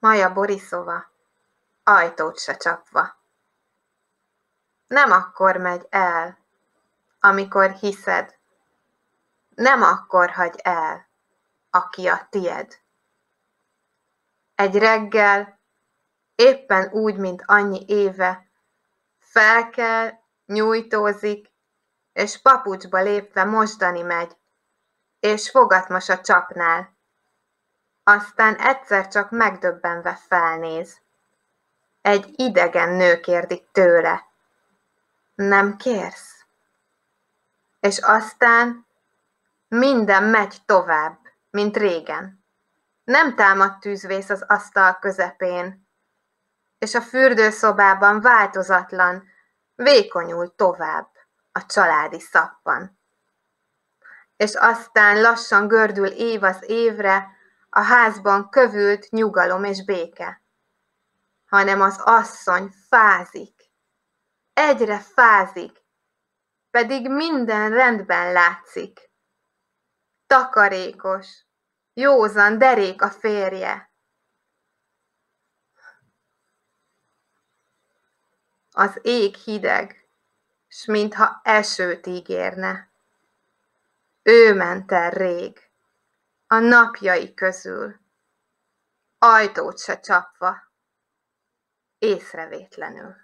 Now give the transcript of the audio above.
Maja Borisova, ajtót se csapva. Nem akkor megy el, amikor hiszed. Nem akkor hagy el, aki a tied. Egy reggel, éppen úgy, mint annyi éve, felkel, nyújtózik, és papucsba lépve mosdani megy, és fogatmos a csapnál. Aztán egyszer csak megdöbbenve felnéz. Egy idegen nő kérdi tőle. Nem kérsz? És aztán minden megy tovább, mint régen. Nem támad tűzvész az asztal közepén, és a fürdőszobában változatlan, vékonyul tovább a családi szappan. És aztán lassan gördül év az évre, a házban kövült nyugalom és béke, hanem az asszony fázik, egyre fázik, pedig minden rendben látszik. Takarékos, józan, derék a férje. Az ég hideg, s mintha esőt ígérne. Ő ment el rég, a napjai közül, ajtót se csapva, észrevétlenül.